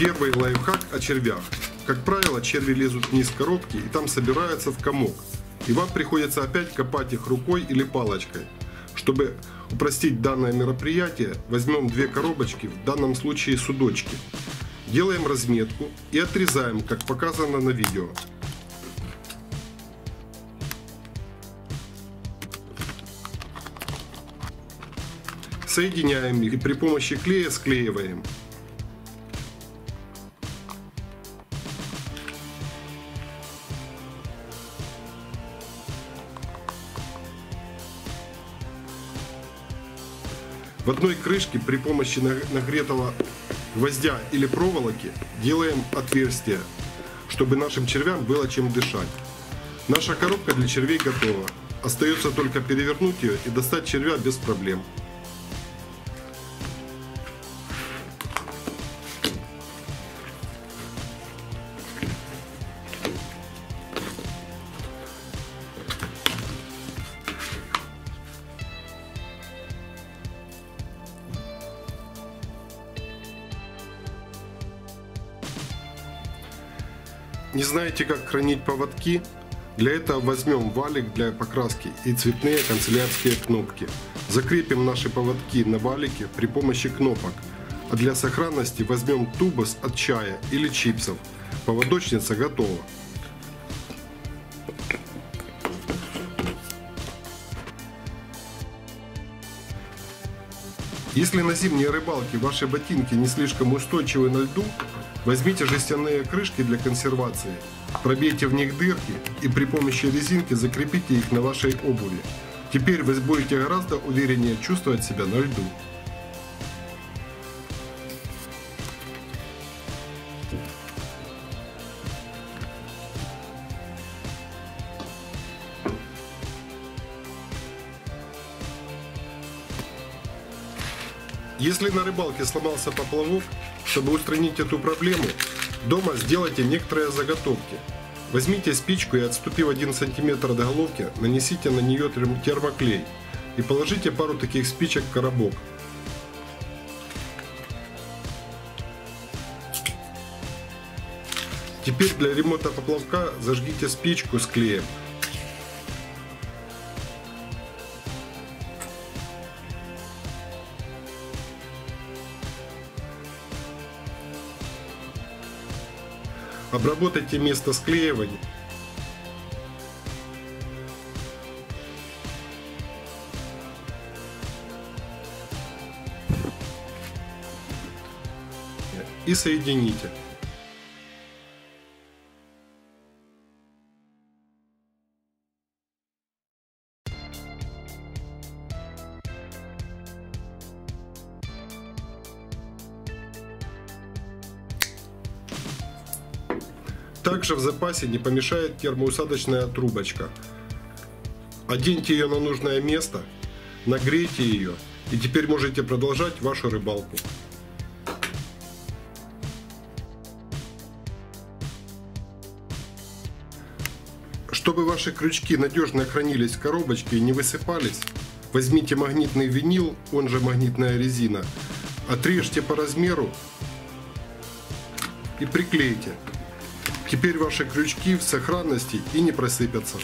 Первый лайфхак о червях. Как правило, черви лезут вниз коробки и там собираются в комок. И вам приходится опять копать их рукой или палочкой. Чтобы упростить данное мероприятие, возьмем две коробочки, в данном случае судочки. Делаем разметку и отрезаем, как показано на видео. Соединяем их и при помощи клея склеиваем. В одной крышке при помощи нагретого гвоздя или проволоки делаем отверстие, чтобы нашим червям было чем дышать. Наша коробка для червей готова. Остается только перевернуть ее и достать червя без проблем. Не знаете, как хранить поводки? Для этого возьмем валик для покраски и цветные канцелярские кнопки. Закрепим наши поводки на валике при помощи кнопок. А для сохранности возьмем тубус от чая или чипсов. Поводочница готова. Если на зимней рыбалке ваши ботинки не слишком устойчивы на льду, возьмите жестяные крышки для консервации, пробейте в них дырки и при помощи резинки закрепите их на вашей обуви. Теперь вы будете гораздо увереннее чувствовать себя на льду. Если на рыбалке сломался поплавок, чтобы устранить эту проблему, дома сделайте некоторые заготовки. Возьмите спичку и, отступив 1 см до головки, нанесите на нее термоклей и положите пару таких спичек в коробок. Теперь для ремонта поплавка зажгите спичку с клеем. Обработайте место склеивания. И соедините. Также в запасе не помешает термоусадочная трубочка. Оденьте ее на нужное место, нагрейте ее и теперь можете продолжать вашу рыбалку. Чтобы ваши крючки надежно хранились в коробочке и не высыпались, возьмите магнитный винил, он же магнитная резина, отрежьте по размеру и приклейте. Теперь ваши крючки в сохранности и не просыпятся.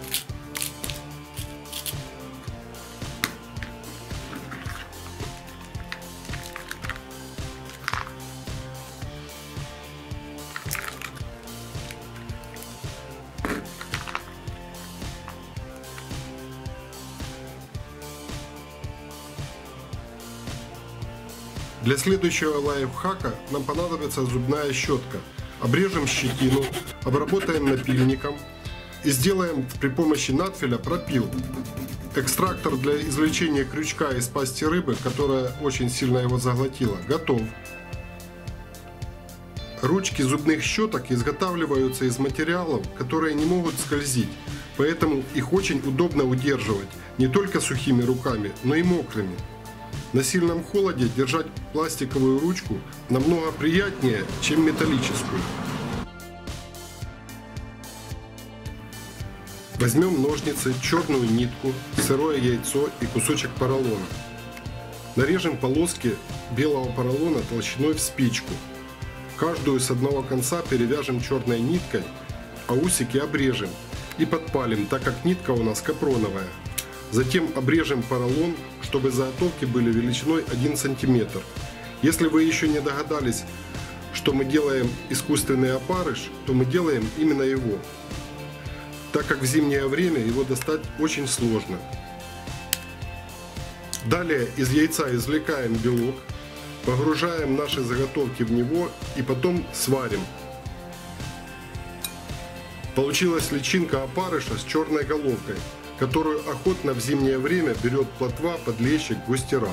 Для следующего лайфхака нам понадобится зубная щетка. Обрежем щетину, обработаем напильником и сделаем при помощи надфиля пропил. Экстрактор для извлечения крючка из пасти рыбы, которая очень сильно его заглотила, готов. Ручки зубных щеток изготавливаются из материалов, которые не могут скользить, поэтому их очень удобно удерживать не только сухими руками, но и мокрыми. На сильном холоде держать пластиковую ручку намного приятнее, чем металлическую. Возьмем ножницы, черную нитку, сырое яйцо и кусочек поролона. Нарежем полоски белого поролона толщиной в спичку. В Каждую с одного конца перевяжем черной ниткой, а усики обрежем и подпалим, так как нитка у нас капроновая. Затем обрежем поролон, чтобы заготовки были величиной 1 см. Если вы еще не догадались, что мы делаем искусственный опарыш, то мы делаем именно его, так как в зимнее время его достать очень сложно. Далее из яйца извлекаем белок, погружаем наши заготовки в него и потом сварим. Получилась личинка опарыша с черной головкой, которую охотно в зимнее время берет плотва, подлещик, густера.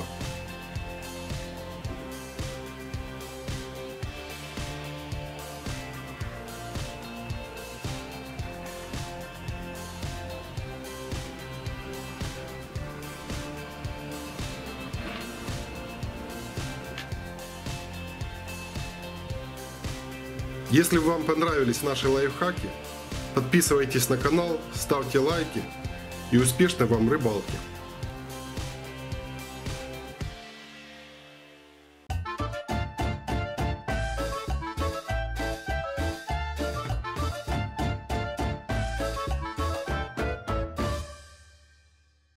Если вам понравились наши лайфхаки, подписывайтесь на канал, ставьте лайки и успешной вам рыбалки!